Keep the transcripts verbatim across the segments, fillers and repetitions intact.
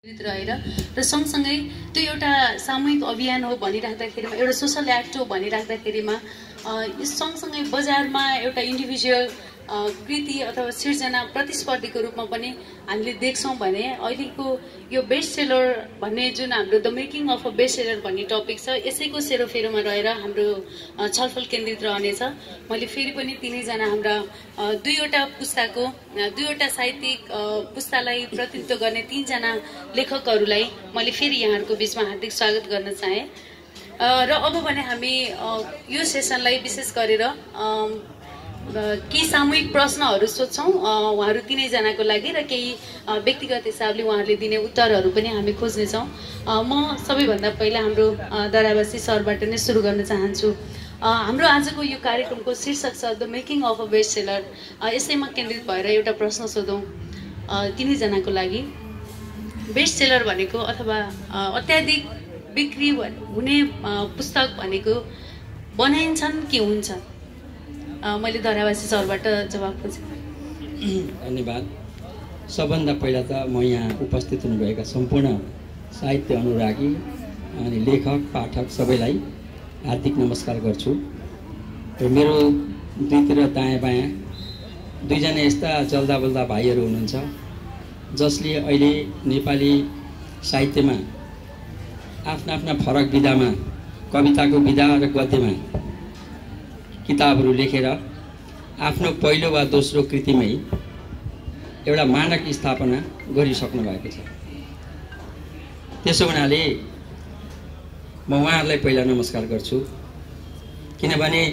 रहेर र सँगसँगै त्यो एउटा सामूहिक अभियान हो भनिराख्दाखेरिमा एउटा सोशल एक्ट हो भनिराख्दाखेरिमा यो सँगसँगै बजारमा एउटा इन्डिभिजुअल कृति अथवा सिर्जना प्रतिस्पर्धीको रूपमा पनि हामीले देख्छौँ भने अहिलेको यो बेस्ट सेलर भन्ने जुन हाम्रो the making of a best seller भन्ने टपिक छ यसैको सेरोफेरोमा रहेर हाम्रो छलफल केन्द्रित रहनेछ। मैले फेरि पनि तिनैजना हाम्रा दुईवटा पुस्ताको दुईवटा साहित्यिक पुस्तालाई प्रतिनिधित्व गर्ने तीनजना लेखकहरूलाई मैले फेरि यहाँहरूको बिचमा हार्दिक स्वागत गर्न चाहेँ। र अब भने हामी यो सेसनलाई विशेष गरेर केही सामूहिक प्रश्नहरू सोध्छौँ उहाँहरू तिनैजनाको लागि र केही व्यक्तिगत हिसाबले उहाँहरूले दिने उत्तरहरू पनि हामी खोज्नेछौँ। म सबैभन्दा पहिला हाम्रो दरावासी सरबाट नै सुरु गर्न चाहन्छु। हाम्रो आजको यो कार्यक्रमको शीर्षक छ the making of a best seller. यसैमा केन्द्रित भएर एउटा प्रश्न सोधौँ तिनैजनाको लागि। बेस्ट सेलर भनेको अथवा अत्याधिक बिक्री हुने पुस्तक भनेको बनाइन्छन् कि हुन्छ? मैले दरावासी सरबाट जवाब खोजेँ। धन्यवाद। सबभन्दा पहिला त म यहाँ उपस्थित हुनुभएका सम्पूर्ण साहित्य अनुरागी अनि लेखक पाठक सबैलाई हार्दिक नमस्कार गर्छु। र मेरो दुईतिर दायाँ बायाँ दुईजना यस्ता चल्दा बोल्दा भाइहरू हुनुहुन्छ जसले अहिले नेपाली साहित्यमा आफ्ना आफ्ना फरक विधामा कविताको विधा र गद्यमा किताबहरू लेखेर आफ्नो पहिलो वा दोस्रो कृतिमै एउटा मानक स्थापना गरिसक्नु भएको छ। त्यसो हुनाले म उहाँहरूलाई पहिला नमस्कार गर्छु, किनभने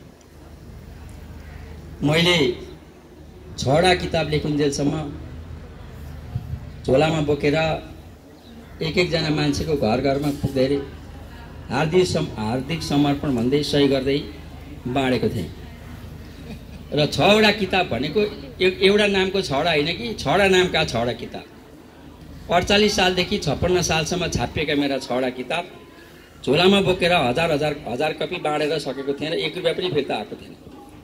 मैले छवटा किताब लेखुन्जेलसम्म झोलामा बोकेर एक एकजना मान्छेको घर घरमा पुग्दै हार्दिक सम हार्दिक समर्पण भन्दै सही गर्दै बाँडेको थिएँ। र छवटा किताब भनेको एउटा नामको छवटा होइन कि छवटा नामका छवटा किताब। अडचालिस सालदेखि छप्पन्न सालसम्म छापिएका मेरा छवटा किताब झोलामा बोकेर हजार हजार हजार कपी बाँडेर सकेको थिएँ र एक रुपियाँ पनि फिर्ता आएको थिएन।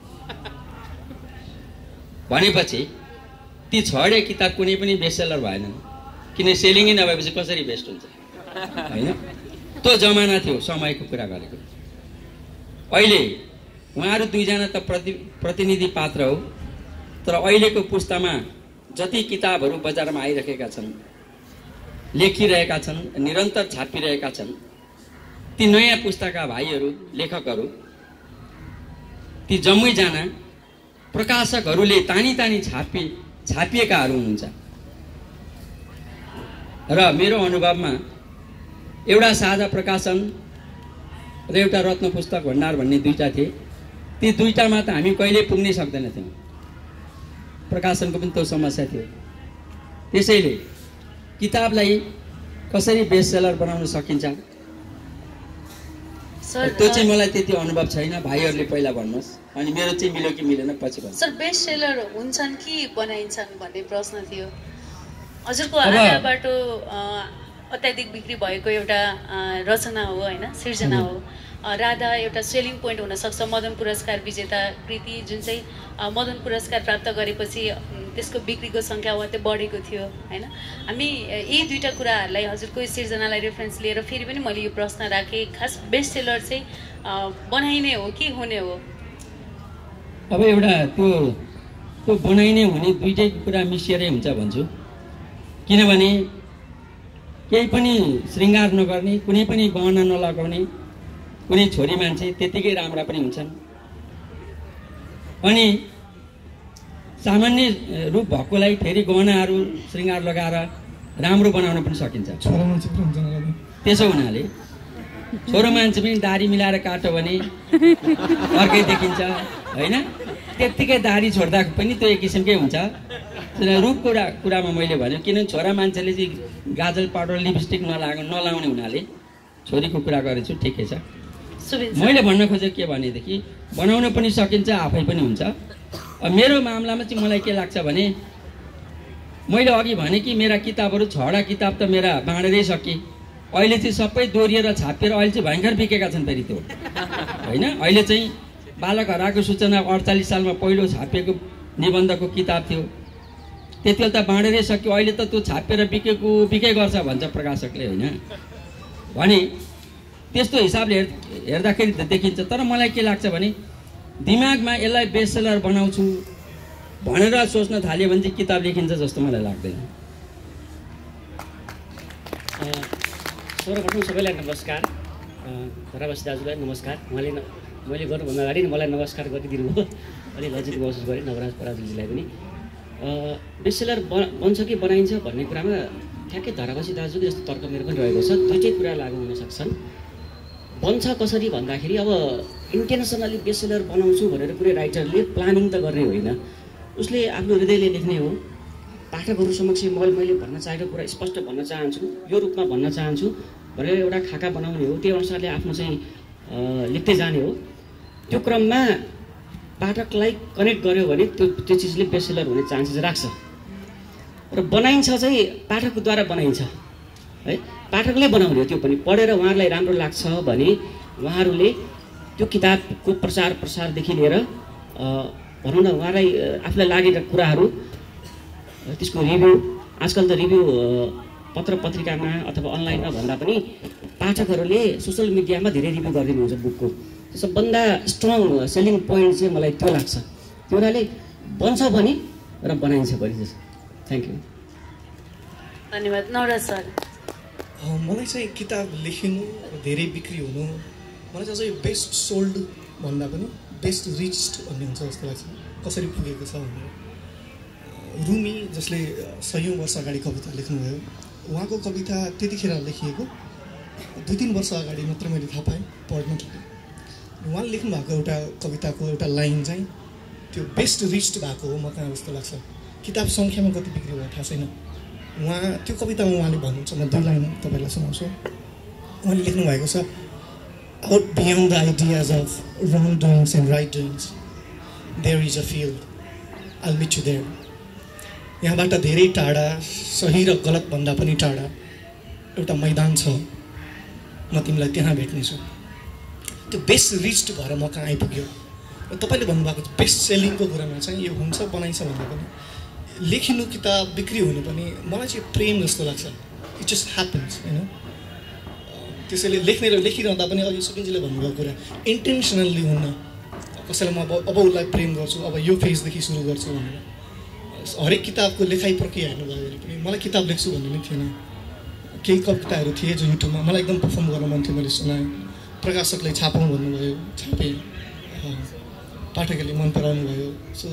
भनेपछि ती छवटा किताब कुनै पनि बेस्ट सेलर भएनन्, किन सेलिङै नभएपछि कसरी बेस्ट हुन्छ होइन? त्यो जमाना थियो, समयको कुरा गरेको। अहिले उहाँहरू दुईजना त प्रति प्रतिनिधि पात्र हो, तर अहिलेको पुस्तामा जति किताबहरू बजारमा आइरहेका छन्, लेखिरहेका छन्, निरन्तर छापिरहेका छन्, ती नयाँ पुस्ताका भाइहरू लेखकहरू ती जम्मैजना प्रकाशकहरूले तानी तानी छापी छापिएकाहरू हुनुहुन्छ। र मेरो अनुभवमा एउटा साझा प्रकाशन र एउटा रत्न पुस्तक भण्डार भन्ने दुईटा थिए। ती दुईटामा त हामी कहिले पुग्नै सक्दैनथ्यौँ, प्रकाशनको पनि त्यो समस्या थियो। त्यसैले किताबलाई कसरी बेस्ट सेलर बनाउन सकिन्छ त्यो चाहिँ मलाई त्यति अनुभव छैन। भाइहरूले पहिला भन्नुहोस्, अनि मेरो चाहिँ मिल्यो कि मिलेन पछि भन्नु। सर, बेस्ट सेलर हुन्छन् कि बनाइन्छन् भन्ने प्रश्न थियो। हजुरको आधारबाट अत्याधिक बिक्री भएको एउटा रचना हो होइन, सिर्जना हो। राधा एउटा सेलिङ पोइन्ट हुनसक्छ, मदन पुरस्कार विजेता कृति जुन चाहिँ मदन पुरस्कार प्राप्त गरेपछि त्यसको बिक्रीको सङ्ख्या वात्तै बढेको थियो होइन। हामी यी दुईवटा कुराहरूलाई हजुरको सिर्जनालाई रेफरेन्स लिएर फेरि पनि मैले यो प्रश्न राखेँ, खास बेस्ट सेलर चाहिँ बनाइने हो कि हुने हो? अब एउटा त्यो त्यो बनाइने हुने दुइटै कुरा मिसिएरै हुन्छ भन्छु। किनभने केही पनि श्रृङ्गार नगर्ने, कुनै पनि गहना नलगाउने कुनै छोरी मान्छे त्यतिकै राम्रा पनि हुन्छन्, अनि सामान्य रूप भएकोलाई फेरि गहनाहरू श्रृङ्गार लगाएर राम्रो बनाउन पनि सकिन्छ। त्यसो हुनाले छोरो मान्छे पनि दारी मिलाएर काट्यो भने अर्कै देखिन्छ होइन, त्यत्तिकै दारी छोड्दा पनि त्यो एक किसिमकै हुन्छ। रूपको कुरा कुरामा मैले भने, किनभने छोरा मान्छेले चाहिँ गाजल पाउडर लिपस्टिक नलाग नलाउने हुनाले छोरीको कुरा गरेछु, ठिकै छ। मैले भन्न खोजेको के भनेदेखि बनाउन पनि सकिन्छ, आफै पनि हुन्छ। मेरो मामलामा चाहिँ मलाई के लाग्छ भने, मैले अघि भने कि मेरा किताबहरू छवटा किताब त मेरा बाँडेरै सके, अहिले चाहिँ सबै दोहोरिएर छापिएर अहिले चाहिँ भयङ्कर बिकेका छन् फेरि त्यो होइन। अहिले चाहिँ बालक हराएको सूचना अडचालिस सालमा पहिलो छापिएको निबन्धको किताब थियो, त्यति बेला त बाँडेरै सक्यो, अहिले त त्यो छापेर बिकेको बिके गर्छ भन्छ प्रकाशकले होइन भने त्यस्तो हिसाबले हेर् हेर्दाखेरि त देखिन्छ। तर मलाई के लाग्छ भने दिमागमा यसलाई बेस्ट सेलर बनाउँछु भनेर सोच्न थाल्यो भने चाहिँ किताब लेखिन्छ जस्तो मलाई लाग्दैन। सर्वप्रथम सबैलाई नमस्कार, धरावासी दाजुलाई नमस्कार। उहाँले मैले गर्नुभन्दा अगाडि मलाई नमस्कार गरिदिनु भयो, अलि लज्जित महसुस गरेँ नवराज पराजुलीजीलाई पनि। बेस्ट सेलर बन्छ कि बनाइन्छ भन्ने कुरामा ठ्याक्कै धरावासी दाजुको जस्तो तर्क मेरो पनि रहेको छ। दुईटै कुरा लागु हुन सक्छन्। बन्छ कसरी भन्दाखेरि अब इन्टेन्सनली बेस्ट सेलर बनाउँछु भनेर कुनै राइटरले प्लानिङ त गर्ने होइन, उसले आफ्नो हृदयले लेख्ने हो। पाठकहरू समक्ष मैले मैले भन्न चाहेको कुरा स्पष्ट भन्न चाहन्छु, यो रूपमा भन्न चाहन्छु भनेर एउटा खाका बनाउने हो। त्यो अनुसारले आफ्नो चाहिँ लेख्दै जाने हो। त्यो क्रममा पाठकलाई कनेक्ट गर्यो भने त्यो त्यो चिजले बेस्ट सेलर हुने चान्सेस राख्छ। र बनाइन्छ चाहिँ पाठकद्वारा बनाइन्छ है, पाठकले बनाउने हो। त्यो पनि पढेर उहाँहरूलाई राम्रो लाग्छ भने उहाँहरूले त्यो किताबको प्रचार प्रसारदेखि लिएर भनौँ न उहाँलाई आफूलाई लागेका कुराहरू, त्यसको रिभ्यू, आजकल त रिभ्यू पत्र पत्रिकामा अथवा अनलाइनमा भन्दा पनि पाठकहरूले सोसियल मिडियामा धेरै रिभ्यू गरिदिनुहुन्छ बुकको। सबभन्दा स्ट्रङ सेलिङ पोइन्ट चाहिँ मलाई त्यो लाग्छ। त्यो हुनाले बन्छ भने र बनाइन्छ भने जस्तो। थ्याङ्क यू, धन्यवाद। नवराज सर, मलाई चाहिँ किताब लेखिनु धेरै बिक्री हुनु, मलाई चाहिँ अझै बेस्ट सोल्ड भन्दा पनि बेस्ट रिच्ड भन्ने हुन्छ जस्तो लाग्छ। कसरी पुगेको छ भनेर रुमी जसले सयौँ वर्ष अगाडि कविता लेख्नुभयो, उहाँको कविता त्यतिखेर लेखिएको दुई तिन वर्ष अगाडि मात्र मैले थाहा पाएँ पढ्न थालेँ। उहाँले लेख्नु भएको एउटा कविताको एउटा लाइन चाहिँ त्यो बेस्ट रिच्ड भएको हो म कहाँ जस्तो लाग्छ। किताब सङ्ख्यामा कति बिक्री भयो थाहा छैन। उहाँ त्यो कवितामा उहाँले भन्नुहुन्छ, म दुई लाइन तपाईँलाई सुनाउँछु। उहाँले लेख्नु भएको छ, out beyond the ideas of wrong doings and right doings there is a field, I'll meet you there. यहाँबाट धेरै टाढा, सही र गलत भन्दा पनि टाढा एउटा मैदान छ, म तिमीलाई त्यहाँ भेट्नेछु। त्यो बेस्ट रिच्ड भएर म कहाँ आइपुग्यो। र तपाईँले भन्नुभएको बेस्ट सेलिङको कुरामा चाहिँ यो हुन्छ बनाइन्छ भन्दा पनि लेखिनु किताब बिक्री हुनु पनि मलाई चाहिँ प्रेम जस्तो लाग्छ। इट जस्ट ह्यापन्स होइन। त्यसैले लेख्ने र लेखिरहँदा पनि अघि सुकिनजीले भन्नुभएको कुरा इन्टेन्सनल्ली हुन्न। कसैलाई म अब अब उसलाई प्रेम गर्छु, अब यो फेजदेखि सुरु गर्छु भनेर हरेक किताबको लेखाइ प्रक्रिया हेर्नुभयो भने पनि मलाई किताब लेख्छु भन्ने नै थिएन। केही कविताहरू थिए जो युट्युबमा मलाई एकदम पर्फर्म गर्न मन थियो, मैले सुनाएँ। प्रकाशकले छापौँ भन्नुभयो, छापेँ। पाठकहरूले मन पराउनु भयो। So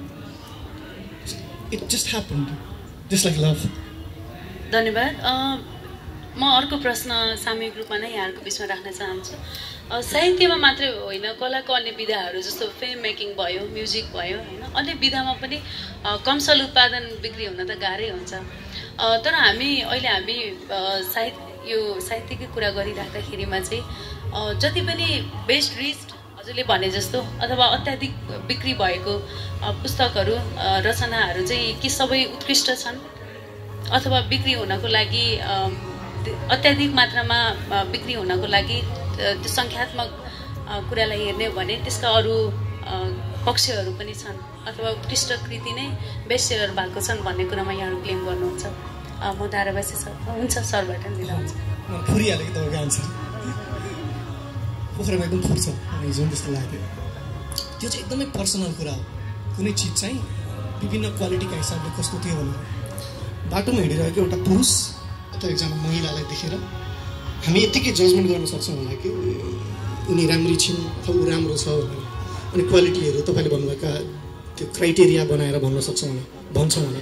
it just happened just like love. धन्यवाद। म अर्को प्रश्न सामूहिक रूपमा नै यहाँहरूको बिचमा राख्न चाहन्छु। साहित्यमा मात्रै होइन, कलाको अन्य विधाहरू जस्तो फिल्म मेकिङ भयो, म्युजिक भयो होइन, अन्य विधामा पनि कमसल उत्पादन बिक्री हुन त गाह्रै हुन्छ। तर हामी अहिले हामी साहित्य यो साहित्यकै कुरा गरिराख्दाखेरिमा चाहिँ जति पनि बेस्ट रिच्ड हजुरले भने जस्तो अथवा अत्याधिक बिक्री भएको पुस्तकहरू रचनाहरू चाहिँ के सबै उत्कृष्ट छन् अथवा बिक्री हुनको लागि अत्याधिक मात्रामा बिक्री हुनको लागि त्यो सङ्ख्यात्मक कुरालाई हेर्ने हो भने त्यसका अरू पक्षहरू पनि छन् अथवा उत्कृष्ट कृति नै बेस्ट सेलर भएको छन् भन्ने कुरामा यहाँहरू क्लेम गर्नुहुन्छ। म धारावासी सर हुन्छ सरबाट लिँदा हुन्छ। फुरिहाल्यो कि तपाईँको आन्सर, पोखरामा एकदम फुर्छ हिजो त्यस्तो लाग्यो। त्यो चाहिँ एकदमै पर्सनल कुरा हो। कुनै चिज चाहिँ विभिन्न क्वालिटीका हिसाबले कस्तो थियो भनेर बाटोमा हिँडिरहेको एउटा पुरुष अथवा एकजना महिलालाई देखेर हामी यत्तिकै जजमेन्ट गर्न सक्छौँ होला कि उनी राम्री छिन् अथवा ऊ राम्रो छ भनेर। अनि क्वालिटीहरू तपाईँले भन्नुभएका त्यो क्राइटेरिया बनाएर भन्न सक्छौँ भने भन्छौँ होला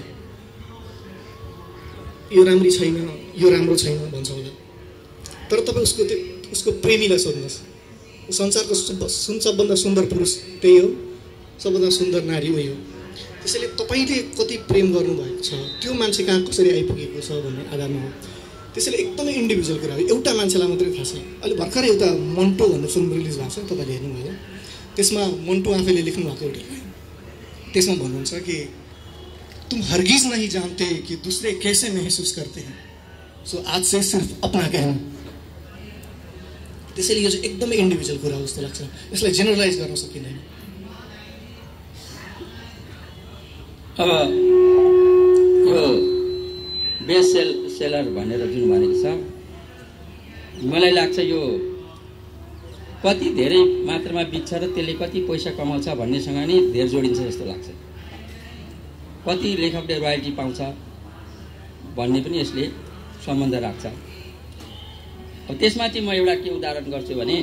यो राम्री छैन, यो राम्रो छैन भन्छ होला। तर तपाईँ उसको त्यो उसको प्रेमीलाई सोध्नुहोस्, संसारको सबभन्दा सुन्दर पुरुष त्यही हो, सबभन्दा सुन्दर नारी उही हो। त्यसैले तपाईँले कति प्रेम गर्नुभएको छ त्यो मान्छे कहाँ कसरी आइपुगेको छ भन्ने आधारमा हो। त्यसैले एकदमै इन्डिभिजुअल कुरा हो, एउटा मान्छेलाई मात्रै थाहा छ। अहिले भर्खरै एउटा मन्टो भन्ने फिल्म रिलिज भएको छ, तपाईँले हेर्नुभयो। त्यसमा मन्टो आफैले लेख्नु भएको एउटा त्यसमा भन्नुहुन्छ कि तुम हरगिज नहीं जानते कि दूसरे कैसे महसूस करते हैं, सो आज से सिर्फ अपना कहना। त्यसैले यो चाहिँ एकदमै इन्डिभिजुअल कुरा हो जस्तो लाग्छ, यसलाई जेनरलाइज गर्न सकिँदैन। अब यो बेस्ट सेल सेलर भनेर जुन भनेको छ, मलाई लाग्छ यो कति धेरै मात्रामा बिक्छ र त्यसले कति पैसा कमाउँछ भन्नेसँग नै धेर जोडिन्छ जस्तो लाग्छ। कति लेखकले रोयल्टी पाउँछ भन्ने पनि यसले सम्बन्ध राख्छ। अब त्यसमा चाहिँ म एउटा के उदाहरण गर्छु भने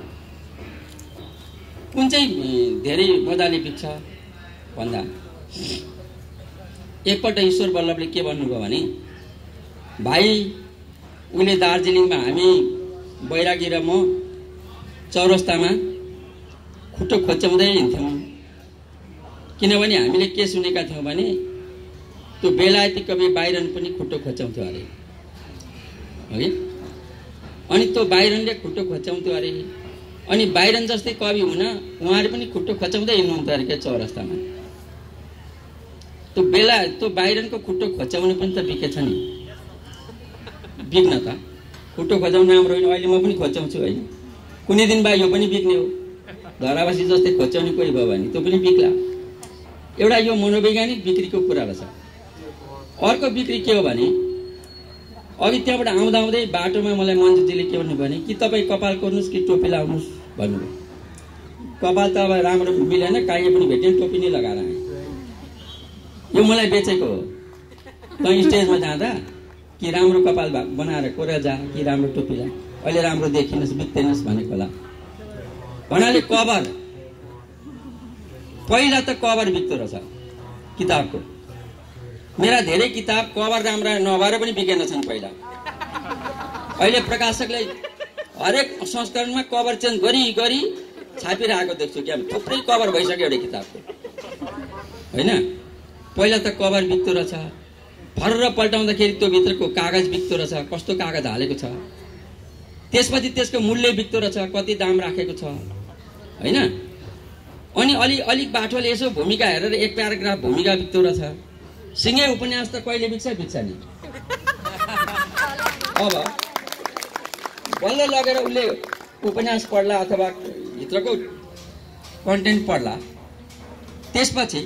कुन चाहिँ धेरै मजाले बिक्छ भन्दा एकपल्ट ईश्वर बल्लभले के भन्नुभयो भने, भाइ उले दार्जिलिङमा हामी बैरागी र म चौरस्तामा खुट्टो खोच्याउँदै हिँड्थ्यौँ, किनभने हामीले के सुनेका थियौँ भने त्यो बेलायती कवि बाइरन पनि खुट्टो खोच्याउँथ्यो अरे, है। अनि त्यो बाइरनले खुट्टो खोच्याउँथ्यो अरे, अनि बाइरन जस्तै कवि हुन उहाँले पनि खुट्टो खोच्याउँदै हिँड्नुहुन्थ्यो अरे क्या चौरस्तामा। त्यो बेला त्यो बाइरनको खुट्टो खोच्याउनु पनि त बिकेछ नि, बिक्न त खुट्टो खोच्याउनु राम्रो होइन। अहिले म पनि खोच्याउँछु होइन, कुनै दिन बा यो पनि बिक्ने हो। धरावासी जस्तै खोच्याउने कोही भयो भने त्यो पनि बिक्ला। एउटा यो मनोवैज्ञानिक बिक्रीको कुरा रहेछ। अर्को बिक्री के हो भने, अघि त्यहाँबाट आउँदा आउँदै बाटोमा मलाई मन्जुजीले के भन्नु भने, कि तपाईँ कपाल कोर्नुहोस् कि टोपी लाउनुहोस् भन्नुभयो। कपाल त अब राम्रो मिलेन, काहीँ पनि भेट्यो टोपी नै लगाएर आएँ। यो मलाई बेचेको हो। तँ स्टेजमा जाँदा कि राम्रो कपाल बनाएर कोरेर जा कि राम्रो टोपी ला, अहिले राम्रो देखिनुहोस् बित्दैनस् भनेको होला भन्नाले कभर। पहिला त कभर बिक्दो रहेछ किताबको। मेरा धेरै किताब कभर राम्रा नभएर पनि बिकेन छन् पहिला। अहिले प्रकाशकले हरेक संस्करणमा कभर चेन्ज गरी गरी छापिरहेको देख्छु। क्या थुप्रै कभर भइसक्यो एउटा किताबको, होइन। पहिला त कभर बिक्दो रहेछ, फर्र पल्टाउँदाखेरि त्यो भित्रको कागज बिक्दो रहेछ, कस्तो कागज हालेको छ। त्यसपछि त्यसको मूल्य बिक्दो रहेछ, कति दाम राखेको छ, होइन। अनि अलि अलिक बाटोले यसो भूमिका हेरेर एक प्याराग्राफ भूमिका बिक्दो रहेछ। सिंहे उपन्यास त कहिले बिक्छ बिक्छ नि। अब बल्ल लगेर उसले उपन्यास पढ्ला अथवा भित्रको कन्टेन्ट पढ्ला, त्यसपछि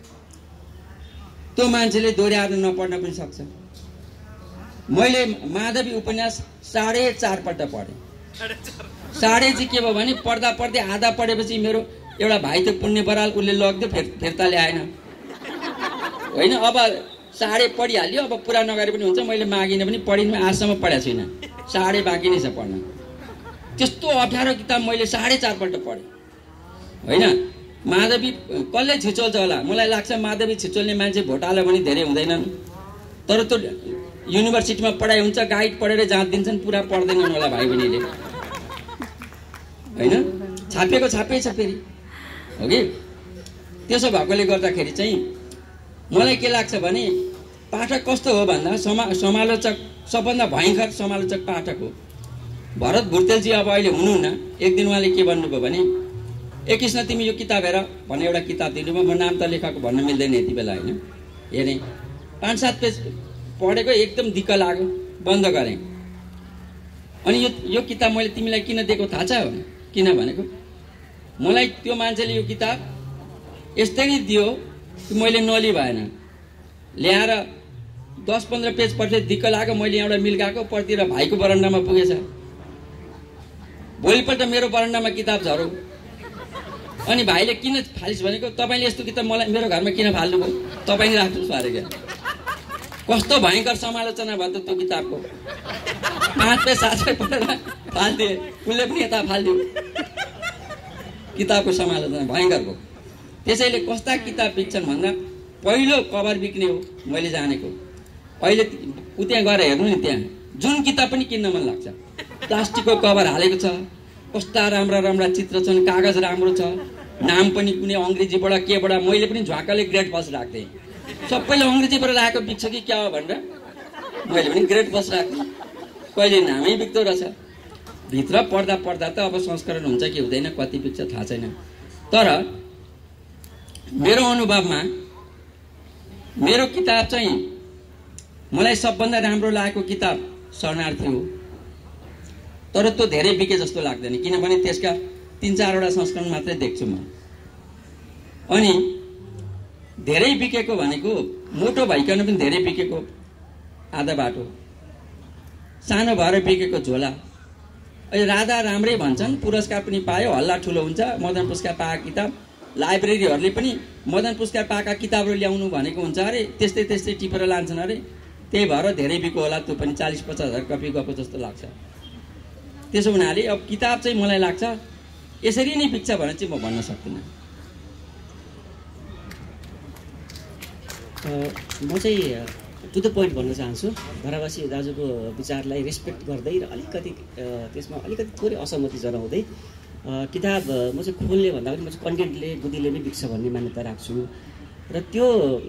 त्यो मान्छेले दोहोऱ्याएर नपढ्न पनि सक्छ। मैले माधवी उपन्यास साढे चार पल्ट पढेँ। साढे चाहिँ के भयो भने पढ्दा पढ्दै आधा पढेपछि मेरो एउटा भाइ थियो पुण्य बराल, उसले लग्यो फेर फिर्ता ल्याएन, होइन। अब साढे पढिहाल्यो, अब पुरा नगरे पनि हुन्छ। मैले मागिनँ पनि पढिन, आजसम्म पढाएको छुइनँ। साढे बाँकी नै छ पढ्न। त्यस्तो अप्ठ्यारो किताब मैले साढे चार पल्ट पढेँ, होइन। माधवी कसले छिचोल्छ होला? मलाई लाग्छ माधवी छिचोल्ने मान्छे भोटालो पनि धेरै हुँदैनन्, तर त्यो युनिभर्सिटीमा पढाइ हुन्छ, गाइड पढेर जाँच दिन्छन्, पुरा पढ्दैनन् होला भाइ बहिनीले, होइन। छापिएको छापै छ फेरि, हो कि। त्यसो भएकोले गर्दाखेरि चाहिँ मलाई के लाग्छ भने पाठक कस्तो हो भन्दा समा समालोचक सबभन्दा भयङ्कर समालोचक पाठक हो। भरत भुर्तेलजी अब अहिले हुनुहुन्न। एक दिन उहाँले के भन्नुभयो भने, ए कृष्ण तिमी यो किताब हेर भन्ने एउटा किताब दिनुभयो। म नाम त लेखक भन्न मिल्दैन यति बेला, होइन। हेरेँ, पाँच सात पेज पढेको, एकदम दिक्क लाग्यो, बन्द गरेँ। अनि यो यो किताब मैले तिमीलाई किन दिएको थाहा छ? किन भनेको मलाई त्यो मान्छेले यो किताब यस्तै नै दियो कि मैले नलि भएन, ल्याएर दस पन्ध्र पेज पढ्दै दिक्क लाग्यो। मैले एउटा मिल्काको पर्तिर भाइको बरन्डामा पुगेछ। भोलिपल्ट मेरो बरन्डामा किताब झरौ। अनि भाइले किन फालिस् भनेको, तपाईँले यस्तो किताब मलाई मेरो घरमा किन फाल्नुभयो, तपाईँले राख्नुहोस् अरे। क्या कस्तो भयङ्कर समालोचना भयो त त्यो किताबको। पाँच पेज सात पेज पढेर फालिदिए, उसले पनि यता फालिदियो। किताबको समालोचना भयङ्कर भयो। त्यसैले कस्ता किताब बिक्छन् भन्दा पहिलो कभर बिक्ने हो मैले जानेको। अहिले उ त्यहाँ गएर हेर्नु नि, त्यहाँ जुन किताब पनि किन्न मन लाग्छ। प्लास्टिकको कभर हालेको छ, कस्ता राम्रा राम्रा चित्र छन्, कागज राम्रो छ, नाम पनि कुनै अङ्ग्रेजीबाट केबाट। मैले पनि झ्वाकाले ग्रेड फर्स्ट राख्थेँ। सबैले अङ्ग्रेजीबाट राखेको बिक्छ कि क्या हो भनेर मैले पनि ग्रेड फर्स्ट राख्थेँ। कहिले नामै बिक्दो रहेछ। भित्र पढ्दा पढ्दा त अब संस्करण हुन्छ कि हुँदैन, कति बिक्छ थाहा छैन। तर मेरो अनुभवमा मेरो किताब चाहिँ मलाई सबभन्दा राम्रो लागेको किताब शरणार्थी हो। तर त्यो धेरै बिके जस्तो लाग्दैन, किनभने त्यसका तीन चारवटा संस्करण मात्रै देख्छु म। अनि धेरै बिकेको भनेको मोटो भइकन पनि धेरै बिकेको आधा बाटो, सानो भएर बिकेको झोला। अहिले राधा राम्रै भन्छन्, पुरस्कार पनि पायो, हल्ला ठुलो हुन्छ। मदन पुरस्कार पाएको किताब लाइब्रेरीहरूले पनि मदन पुरस्कार पाएका किताबहरू ल्याउनु भनेको हुन्छ अरे, त्यस्तै त्यस्तै टिपेर लान्छन् अरे। त्यही भएर धेरै बिको होला, त्यो पनि चालिस पचास हजार कपी गएको जस्तो लाग्छ। त्यसो हुनाले अब किताब चाहिँ मलाई लाग्छ यसरी नै बिक्छ भने चाहिँ म भन्न सक्दिनँ। म चाहिँ टु द पोइन्ट भन्न चाहन्छु। धरावासी दाजुको विचारलाई रेस्पेक्ट गर्दै र अलिकति त्यसमा अलिकति थोरै असहमति जनाउँदै किताब म चाहिँ खोल्ने भन्दा पनि म चाहिँ कन्टेन्टले बुद्धिले नै बिक्छ भन्ने मान्यता राख्छु। र त्यो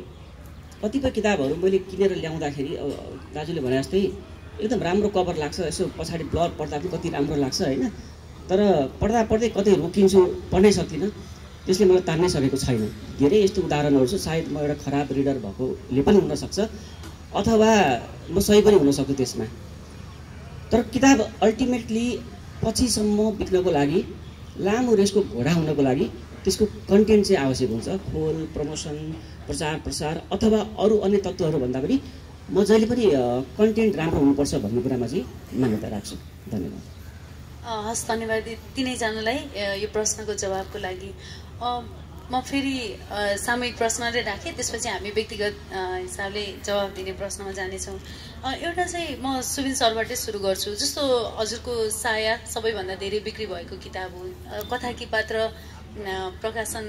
कतिपय किताबहरू मैले किनेर ल्याउँदाखेरि दाजुले भने जस्तै एकदम राम्रो कभर लाग्छ, यसो पछाडि ब्लर पढ्दा पनि कति राम्रो लाग्छ होइन, तर पढ्दा पढ्दै कतै रोकिन्छु, पढ्नै सक्दिनँ, त्यसले मलाई तान्नै सकेको छैन। धेरै यस्तो उदाहरणहरू छ, सायद म एउटा खराब रिडर भएकोले पनि हुनसक्छ अथवा म सही पनि हुनसक्छु त्यसमा। तर किताब अल्टिमेटली पछिसम्म बिक्नको लागि, लामो रेसको घोडा हुनको लागि त्यसको कन्टेन्ट चाहिँ आवश्यक हुन्छ। खोल, प्रमोसन, प्रचार प्रसार अथवा अरू अन्य तत्त्वहरू भन्दा पनि म जहिले पनि कन्टेन्ट राम्रो हुनुपर्छ भन्ने कुरामा चाहिँ मान्यता राख्छु। धन्यवाद। हस्, धन्यवाद तिनैजनालाई यो प्रश्नको जवाबको लागि। म फेरि सामूहिक प्रश्नले राखेँ, त्यसपछि हामी व्यक्तिगत हिसाबले जवाब दिने प्रश्नमा जानेछौँ। एउटा चाहिँ म सुबिन सरबाटै सुरु गर्छु। जस्तो हजुरको साया सबैभन्दा धेरै बिक्री भएको किताब हो। कथा कि पात्र प्रकाशन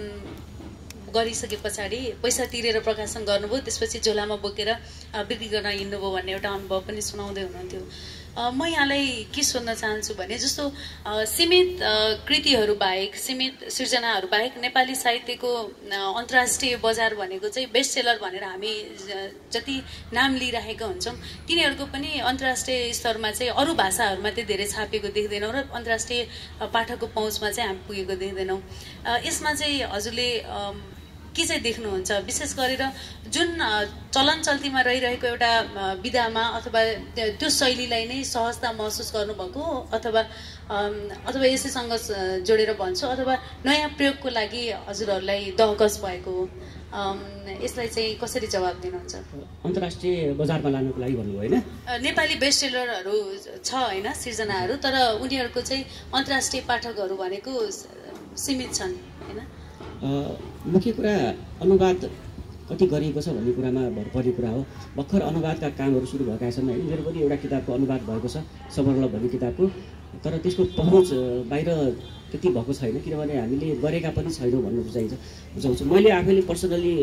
गरिसके पछाडि पैसा तिरेर प्रकाशन गर्नुभयो, त्यसपछि झोलामा बोकेर बिक्री गर्न हिँड्नुभयो भन्ने एउटा अनुभव पनि सुनाउँदै हुनुहुन्थ्यो। म यहाँलाई के सोध्न चाहन्छु भने जस्तो सीमित कृतिहरू बाहेक, सीमित सिर्जनाहरू बाहेक नेपाली साहित्यको अन्तर्राष्ट्रिय बजार भनेको चाहिँ बेस्ट सेलर भनेर हामी जति नाम लिइरहेका हुन्छौँ, तिनीहरूको पनि अन्तर्राष्ट्रिय स्तरमा चाहिँ अरू भाषाहरूमा चाहिँ धेरै छापिएको देख्दैनौँ र अन्तर्राष्ट्रिय पाठकको पहुँचमा चाहिँ हामी पुगेको देख्दैनौँ। यसमा चाहिँ हजुरले के चाहिँ देख्नुहुन्छ? विशेष गरेर जुन चलन चल्तीमा रहिरहेको एउटा विधामा अथवा त्यो शैलीलाई नै सहजता महसुस गर्नुभएको, अथवा अथवा यसैसँग जोडेर भन्छु, अथवा नयाँ प्रयोगको लागि हजुरहरूलाई दहकस भएको हो, यसलाई चाहिँ कसरी जवाब दिनुहुन्छ? अन्तर्राष्ट्रिय बजारमा लानुको लागि भन्नुभयो होइन? नेपाली बेस्ट सेलरहरू छ होइन सिर्जनाहरू, तर उनीहरूको चाहिँ अन्तर्राष्ट्रिय पाठकहरू भनेको सीमित छन् होइन? मुख्य कुरा अनुवाद कति गरिएको छ भन्ने कुरामा भर पर्ने कुरा हो। भर्खर अनुवादका कामहरू सुरु भएका छन् होइन। मेरो पनि एउटा किताबको अनुवाद भएको छ, सबरल भन्ने किताबको, तर त्यसको पहुँच बाहिर त्यति भएको छैन, किनभने हामीले गरेका पनि छैनौँ भन्नु बुझाइन्छ बुझाउँछु। मैले आफैले पर्सनली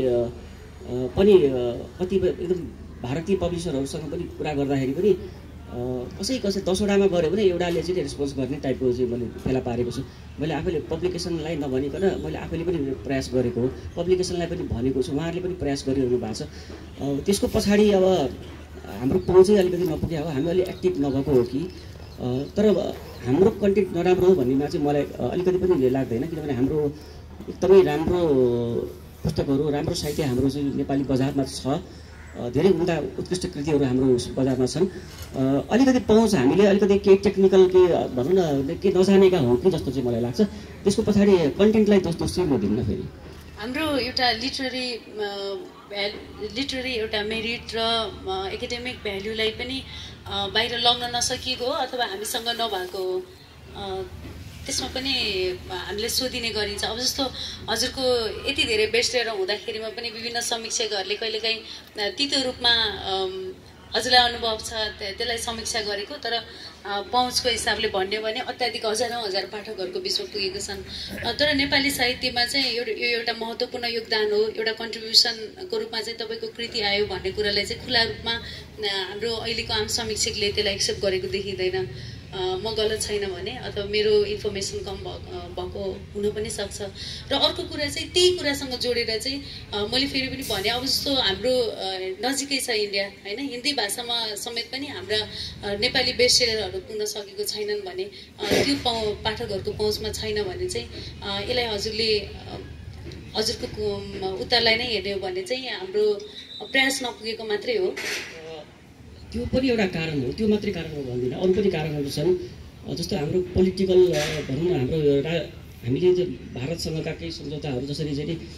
पनि कतिपय एकदम भारतीय पब्लिसरहरूसँग पनि कुरा गर्दाखेरि पनि कसै कसै दसवटामा गऱ्यो भने एउटाले चाहिँ रेस्पोन्स गर्ने टाइपको चाहिँ मैले फेला पारेको छु। मैले आफैले पब्लिकेसनलाई नभनिकन मैले आफैले पनि प्रयास गरेको हो, पब्लिकेसनलाई पनि भनेको छु, उहाँहरूले पनि प्रयास गरिरहनु भएको छ। त्यसको पछाडि अब हाम्रो पहुँचै अलिकति नपुग्यो हो, हामी अलि एक्टिभ नभएको हो कि, तर हाम्रो कन्टेन्ट नराम्रो हो भन्नेमा चाहिँ मलाई अलिकति पनि लाग्दैन, किनभने हाम्रो एकदमै राम्रो पुस्तकहरू, राम्रो साहित्य हाम्रो चाहिँ नेपाली बजारमा छ, धेरै उम्दा उत्कृष्ट कृतिहरू हाम्रो बजारमा छन्। अलिकति पहुँच हामीले अलिकति केही टेक्निकल के भनौँ न के नजानेका हौँ कि जस्तो चाहिँ मलाई लाग्छ। त्यसको पछाडि कन्टेन्टलाई जस्तो चाहिँ म दिन्न। फेरि हाम्रो एउटा लिटरेरी लिटरेरी एउटा मेरिट र एकाडेमिक भ्याल्युलाई पनि बाहिर लग्न नसकिएको हो अथवा हामीसँग नभएको हो, त्यसमा पनि हामीले सोधिने गरिन्छ। अब जस्तो हजुरको यति धेरै बेस्ट लिएर हुँदाखेरिमा पनि विभिन्न समीक्षकहरूले कहिलेकाहीँ तितो रूपमा हजुरलाई अनुभव छ त्यसलाई समीक्षा गरेको, तर पहुँचको हिसाबले भन्यो भने अत्याधिक हजारौँ हजार पाठकहरूको बिचमा पुगेको छन्। तर नेपाली साहित्यमा चाहिँ एउटा यो एउटा महत्त्वपूर्ण योगदान हो, एउटा कन्ट्रिब्युसनको रूपमा चाहिँ तपाईँको कृति आयो भन्ने कुरालाई चाहिँ खुला रूपमा हाम्रो अहिलेको आम समीक्षकले त्यसलाई एक्सेप्ट गरेको देखिँदैन। म गलत छैन भने अथवा मेरो इन्फर्मेसन कम भएको हुन पनि सक्छ। र अर्को कुरा चाहिँ त्यही कुरासँग जोडेर चाहिँ मैले फेरि पनि भने, अब जस्तो हाम्रो नजिकै छ इन्डिया होइन, हिन्दी भाषामा समेत पनि हाम्रा नेपाली बेस्ट सेलरहरू पुग्न सकेको छैनन् भने, त्यो पाठकहरूको पहुँचमा छैन भने चाहिँ यसलाई हजुरले हजुरको उत्तरलाई नै हेर्ने हो भने चाहिँ हाम्रो प्रयास नपुगेको मात्रै हो। त्यो पनि एउटा कारण हो, त्यो मात्रै कारण हो भन्दिनँ, अरू पनि कारणहरू छन्। जस्तो हाम्रो पोलिटिकल भनौँ न, हाम्रो रा हामीले भारतसँगका केही सम्झौताहरू जसरी चाहिँ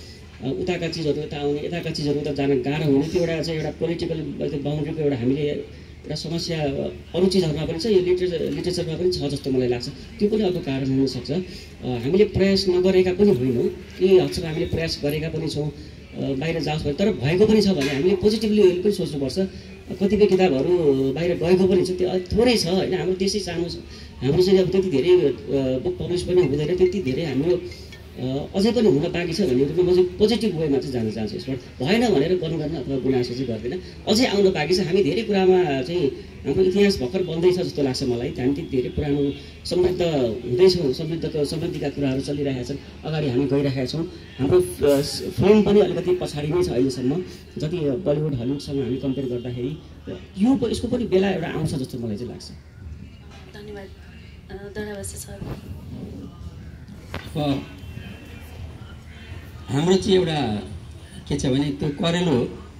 उताका चिजहरू यता आउने यताका चिजहरू उता जान गाह्रो हुने त्यो एउटा चाहिँ एउटा पोलिटिकल बााउन्ड्रीको एउटा हामीले एउटा समस्या अरू चिजहरूमा पनि छ, यो लिटरेचर लिटरेचरमा पनि छ जस्तो मलाई लाग्छ। त्यो पनि अर्को कारण हुनसक्छ। हामीले प्रयास नगरेका पनि होइनौँ, केही हदसम्म हामीले प्रयास गरेका पनि छौँ बाहिर जाओस् भने, तर भएको पनि छ भने हामीले पोजिटिभली पनि सोच्नुपर्छ। कतिपय किताबहरू बाहिर गएको पनि छ, त्यो थोरै छ होइन। हाम्रो देशै सानो छ, हाम्रो चाहिँ अब त्यति धेरै बुक पब्लिस पनि हुँदैन, त्यति धेरै हाम्रो अझै पनि हुन बाँकी छ भन्ने रूपमा म चाहिँ पोजिटिभ वेमा चाहिँ जान चाहन्छु। यसबाट भएन भनेर गर्नु गर्न अथवा गुनासो चाहिँ गर्दैन, अझै आउन बाँकी छ। हामी धेरै कुरामा चाहिँ हाम्रो इतिहास भर्खर बन्दैछ जस्तो लाग्छ मलाई। हामी त्यति धेरै पुरानो समृद्ध हुँदैछौँ, समृद्धको समृद्धिका कुराहरू चलिरहेका छन्, अगाडि हामी गइरहेका छौँ। हाम्रो फिल्म पनि अलिकति पछाडि नै छ अहिलेसम्म, जति बलिउड हलिउडसँग हामी कम्पेयर गर्दाखेरि। यो यसको पनि बेला एउटा आउँछ जस्तो मलाई चाहिँ लाग्छ। धन्यवाद दरावासी सर। हाम्रो चाहिँ एउटा के छ भने त्यो करेलो,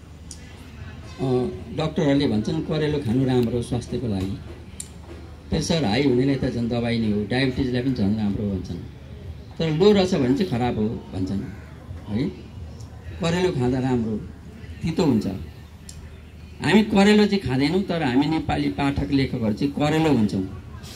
डक्टरहरूले भन्छन् करेलो खानु राम्रो स्वास्थ्यको लागि। प्रेसर हाई हुनेलाई त झन् दबाई नै हो, डायबिटिजलाई पनि झन् राम्रो भन्छन्, तर लो रहेछ भने चाहिँ खराब हो भन्छन् है। करेलो खाँदा राम्रो, तितो हुन्छ। हामी करेलो चाहिँ खाँदैनौँ, तर हामी नेपाली पाठक लेखकहरू चाहिँ करेलो हुन्छौँ,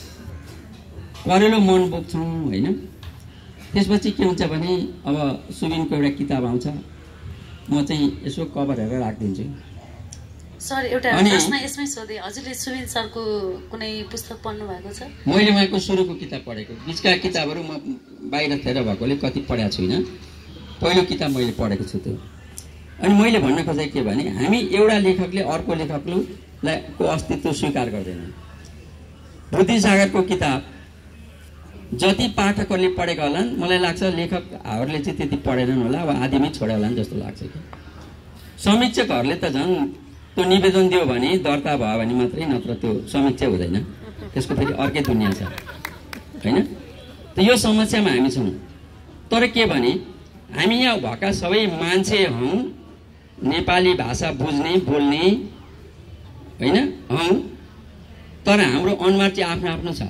करेलो मन बोक्छौँ होइन। त्यसपछि के हुन्छ भने अब सुबिनको एउटा किताब आउँछ, म चाहिँ यसो कभर हेरेर राखिदिन्छु। सर एउटा प्रश्न यसमै सोधेँ, हजुरले सुबिन सरको कुनै पुस्तक पढ्नु भएको छ? मैले उहाँको सुरुको किताब पढेको, बिचका किताबहरू म बाहिर थिएर भएकोले कति पढेको छुइनँ, पहिलो किताब मैले पढेको छु त्यो। अनि मैले भन्न खोजेको के भने हामी एउटा लेखकले अर्को लेखकलाई को अस्तित्व स्वीकार गर्दैन। बुद्धिसागरको किताब जति पाठकहरूले पढेका होलान्, मलाई लाग्छ लेखकहरूले चाहिँ त्यति पढेनन् होला, अब आदिमै छोडे होलान् जस्तो लाग्छ कि। समीक्षकहरूले त झन् त्यो निवेदन दियो भने दर्ता भयो भने मात्रै, नत्र त्यो समीक्षा हुँदैन, त्यसको फेरि अर्कै दुनियाँ छ होइन। त यो समस्यामा हामी छौँ। तर के भने हामी यहाँ भएका सबै मान्छे हौँ, नेपाली भाषा बुझ्ने बोल्ने होइन हौँ, तर हाम्रो अनुहार चाहिँ आफ्नो आफ्नो छ।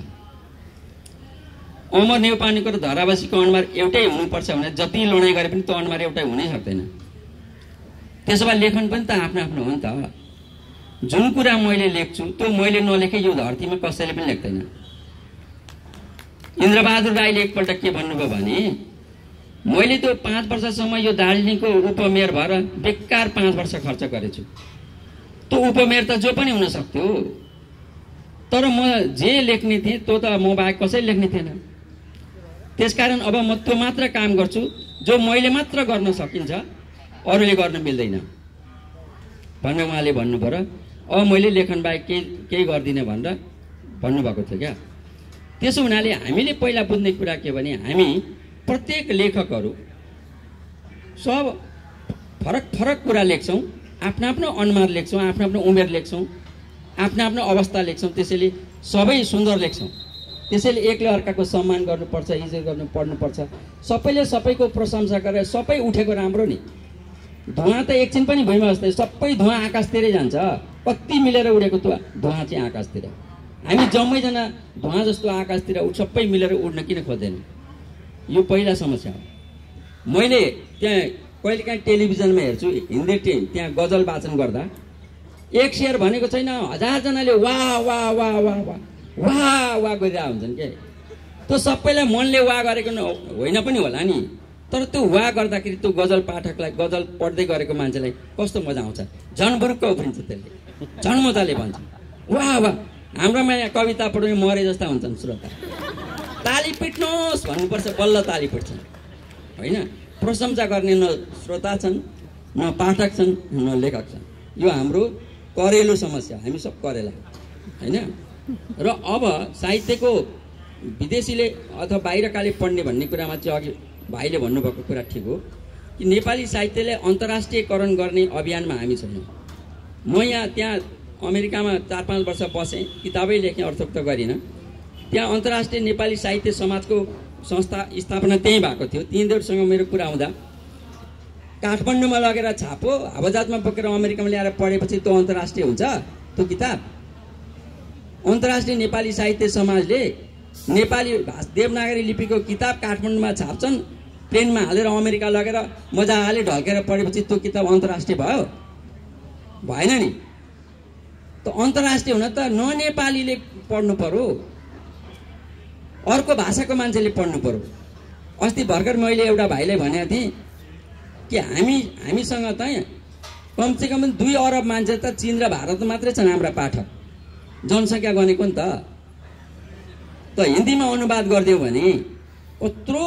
अमर नेउपानेको र धरावासीको अनुहार एउटै हुनुपर्छ भने जति लडाइँ गरे पनि त्यो अनुहार एउटै हुनै सक्दैन। त्यसो भए लेखन पनि त आफ्नो आफ्नो हो नि त। जुन कुरा मैले लेख्छु त्यो मैले नलेखे यो धरतीमा कसैले पनि लेख्दैन। इन्द्रबहादुर राईले एकपल्ट के भन्नुभयो भने मैले त्यो पाँच वर्षसम्म यो दार्जिलिङको उपमेयर भएर बेकार पाँच वर्ष खर्च गरेछु, त्यो उपमेयर त जो पनि हुन सक्थ्यो, तर म जे लेख्ने थिएँ त्यो त म बाहेक कसैले लेख्ने थिएन। त्यसकारण अब म त्यो मात्र काम गर्छु जो मैले मात्र गर्न सकिन्छ, अरूले गर्न मिल्दैन भनेर उहाँले भन्नुभयो। र अब मैले लेखन बाहेक केही केही गर्दिनँ भनेर भन्नुभएको थियो क्या। त्यसो हुनाले हामीले पहिला बुझ्ने कुरा के भने हामी प्रत्येक लेखकहरू सब फरक फरक कुरा लेख्छौँ, आफ्नो आफ्नो अनुहार लेख्छौँ, आफ्नो आफ्नो उमेर लेख्छौँ, आफ्नो आफ्नो अवस्था लेख्छौँ, त्यसैले सबै सुन्दर लेख्छौँ। त्यसैले एकले अर्काको सम्मान गर्नुपर्छ, इज्जत गर्नु पर्नुपर्छ। सबैले सबैको प्रशंसा गरेर सबै उठेको राम्रो नि। धुवा त एकछिन पनि भुइँमा बस्दैन, सबै धुवा आकाशतिरै जान्छ। कति मिलेर उडेको त्यो धुवा चाहिँ आकाशतिर। हामी जम्मैजना धुवा जस्तो आकाशतिर उठ सबै मिलेर उड्न किन खोज्दैनौँ? यो पहिला समस्या हो। मैले त्यहाँ कहिलेकाहीँ टेलिभिजनमा हेर्छु हिन्दी टिम त्यहाँ गजल वाचन गर्दा एक शेर भनेको छैन, हजारजनाले वाह वाह वाह वाह वाह वाह वाह गरिरहेको हुन्छन् के। त्यो सबैलाई मनले वाह गरेको होइन पनि होला नि, तर त्यो वाह गर्दाखेरि त्यो गजल पाठकलाई, गजल पढ्दै गरेको मान्छेलाई कस्तो मजा आउँछ, झन् बुरुक्क उफ्रिन्छ, त्यसले झन् मजाले भन्छ वाह वाह। हाम्रोमा यहाँ कविता पढ्ने मरे जस्ता हुन्छन् श्रोता, ताली पिट्नुहोस् भन्नुपर्छ, बल्ल ताली पिट्छन् होइन। प्रशंसा गर्ने न श्रोता छन्, न पाठक छन्, न लेखक छन्। यो हाम्रो करेलो समस्या, हामी सब करेला होइन। र अब साहित्यको विदेशीले अथवा बाहिरकाले पढ्ने भन्ने कुरामा चाहिँ अघि भाइले भन्नुभएको कुरा ठिक हो कि नेपाली साहित्यले अन्तर्राष्ट्रियकरण गर्ने अभियानमा हामी छैनौँ। म यहाँ त्यहाँ अमेरिकामा चार पाँच वर्ष बसेँ, किताबै लेखेँ, अर्थोक्त गरिनँ। त्यहाँ अन्तर्राष्ट्रिय नेपाली साहित्य समाजको संस्था स्थापना त्यहीँ भएको थियो। तिनीहरूसँग मेरो कुरा हुँदा काठमाडौँमा लगेर छापो, हावाजहाजमा बोकेर अमेरिकामा ल्याएर पढेपछि त्यो अन्तर्राष्ट्रिय हुन्छ त्यो किताब। अन्तर्राष्ट्रिय नेपाली साहित्य समाजले नेपाली भाषा देवनागरी लिपिको किताब काठमाडौँमा छाप्छन्, प्लेनमा हालेर अमेरिका लगेर मजाले ढल्केर पढेपछि त्यो किताब अन्तर्राष्ट्रिय भयो? भएन नि। त अन्तर्राष्ट्रिय हुन त ननेपालीले पढ्नु पर्यो, अर्को भाषाको मान्छेले पढ्नु पर्यो। अस्ति भर्खर मैले एउटा भाइलाई भनेको थिएँ कि हामी हामीसँग त कमसेकम दुई अरब मान्छे त चीन र भारत मात्रै छन् हाम्रा पाठक, जनसङ्ख्या गनेको नि त। त हिन्दीमा अनुवाद गरिदियो भने कत्रो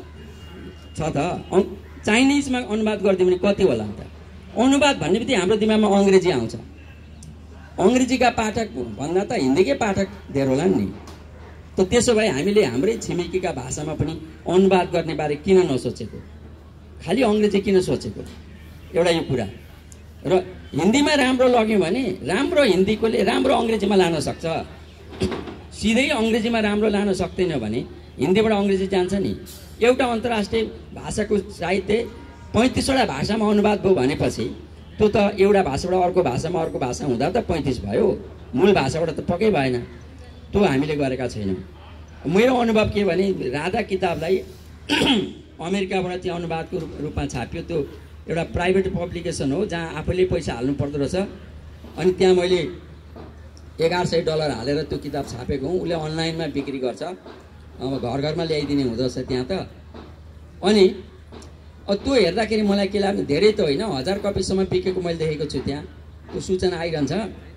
छ त, चाइनिजमा अनुवाद गरिदियो भने कति होला त? अनुवाद भन्ने बित्तिकै हाम्रो दिमागमा अङ्ग्रेजी आउँछ। अङ्ग्रेजीका पाठक भन्दा त हिन्दीकै पाठक धेर होला नि। त त्यसो भए हामीले हाम्रै छिमेकीका भाषामा पनि अनुवाद गर्ने बारे किन नसोचेको? खालि अङ्ग्रेजी किन सोचेको? एउटा यो कुरा। र हिन्दीमा राम्रो लग्यो भने राम्रो हिन्दीकोले राम्रो अङ्ग्रेजीमा लान सक्छ, सिधै अङ्ग्रेजीमा राम्रो लान सक्दैन भने हिन्दीबाट अङ्ग्रेजी जान्छ नि। एउटा अन्तर्राष्ट्रिय भाषाको साहित्य पैँतिसवटा भाषामा अनुवाद भयो भनेपछि त्यो त एउटा भाषाबाट अर्को भाषामा अर्को भाषा हुँदा त पैँतिस भयो, मूल भाषाबाट त पक्कै भएन। त्यो हामीले गरेका छैनौँ। मेरो अनुभव के भने राधा किताबलाई अमेरिकाबाट त्यो अनुवादको रूपमा छापियो। त्यो एउटा प्राइभेट पब्लिकेसन हो जहाँ आफैले पैसा हाल्नु पर्दो रहेछ। अनि त्यहाँ मैले एघार सय डलर हालेर त्यो किताब छापेको हुँ। उसले अनलाइनमा बिक्री गर्छ, अब घर घरमा ल्याइदिने हुँदो रहेछ त्यहाँ त। अनि त्यो हेर्दाखेरि मलाई के लाग्यो, धेरै त होइन, हजार कपीसम्म बिकेको मैले देखेको छु त्यहाँ, त्यो सूचना आइरहन्छ।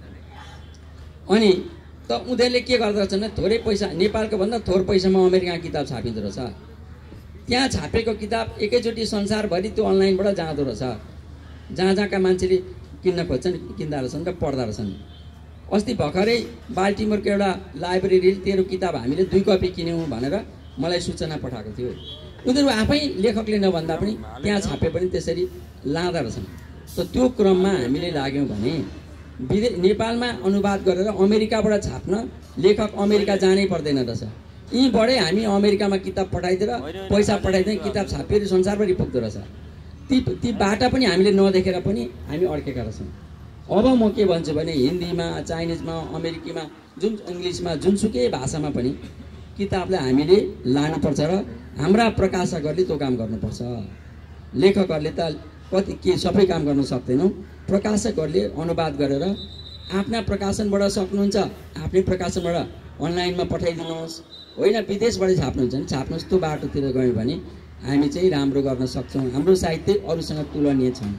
अनि त उनीहरूले के गर्दो रहेछ भने थोरै पैसा, नेपालको भन्दा थोर पैसामा अमेरिकामा किताब छापिँदो रहेछ। त्यहाँ छापेको किताब एकैचोटि संसारभरि त्यो अनलाइनबाट जाँदो रहेछ। जहाँ जहाँका मान्छेले किन्न खोज्छन् किन्दा रहेछन् र पढ्दा रहेछन्। अस्ति भर्खरै बाल्टिमोरको एउटा लाइब्रेरीले तेरो किताब हामीले दुई कपी किन्यौँ भनेर मलाई सूचना पठाएको थियो। उनीहरू आफै लेखकले नभन्दा पनि त्यहाँ छापे पनि त्यसरी लाँदा रहेछन्। त त्यो क्रममा हामीले लाग्यौँ भने विदेश नेपालमा अनुवाद गरेर अमेरिकाबाट छाप्न लेखक अमेरिका जानै पर्दैन रहेछ। यहीँबाटै हामी अमेरिकामा किताब पठाइदिएर पैसा पठाइदिएर किताब छापेर संसारभरि पुग्दो रहेछ। ती ती बाटा पनि हामीले नदेखेर पनि हामी अड्केका रहेछौँ। अब म के भन्छु भने हिन्दीमा, चाइनिजमा, अमेरिकीमा, जुन इङ्ग्लिसमा, जुनसुकै भाषामा पनि किताबलाई हामीले लानुपर्छ र हाम्रा प्रकाशकहरूले त्यो काम गर्नुपर्छ। लेखकहरूले त कति के सबै काम गर्न सक्दैनौँ। प्रकाशकहरूले अनुवाद गरेर आफ्ना प्रकाशनबाट सक्नुहुन्छ, आफ्नै प्रकाशनबाट अनलाइनमा पठाइदिनुहोस्, होइन विदेशबाट छाप्नुहुन्छ भने छाप्नुहोस्। त्यो बाटोतिर गयौँ भने हामी चाहिँ राम्रो गर्न सक्छौँ। हाम्रो साहित्य अरूसँग तुलनीय छ।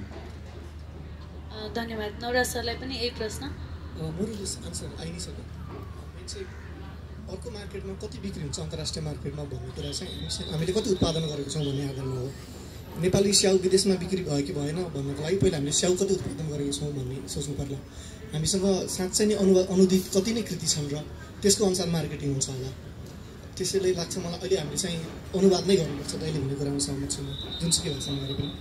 धन्यवाद। नवराज सरलाई पनि यही प्रश्न। मेरो आन्सर आइ नै सक्यो। चाहिँ अर्को मार्केटमा कति बिक्री हुन्छ अन्तर्राष्ट्रिय मार्केटमा भन्ने कुरा चाहिँ हामीले कति उत्पादन गरेको छौँ भन्ने आधारमा हो। नेपाली स्याउ विदेशमा बिक्री भयो कि भएन भन्नको लागि पहिला हामीले स्याउ कति उत्पादन गरेको छौँ भन्ने सोच्नु पर्ला। हामीसँग साँच्चै नै अनुवाद अनुदित कति नै कृति छन् र त्यसको अनुसार मार्केटिङ हुन्छ होला। त्यसैले लाग्छ मलाई अहिले हामीले चाहिँ अनुवाद नै गर्नुपर्छ अहिले भन्ने कुरामा सहमत छु म, जुनसुकै भाषामा गरे पनि।